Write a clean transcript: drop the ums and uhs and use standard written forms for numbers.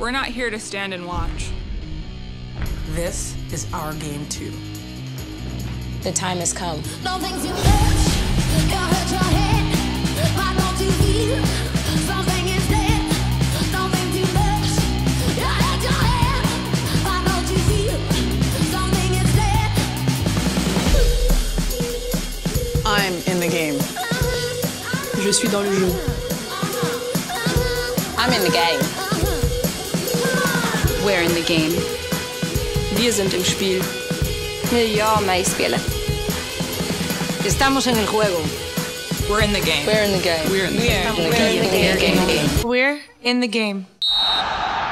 We're not here to stand and watch. This is our game too. The time has come. Don't think too much, you'll hurt your head. Why don't you feel something is dead? Don't think too much, you'll hurt your head. Why don't you feel something is dead? I'm in the game. Je suis dans le jeu. I'm in the game. We're in the game. Wir sind im Spiel. Jag med i spelet. Estamos en el juego. We're in the game. We're in the game. We're in the game. We're in the game. We're in the game.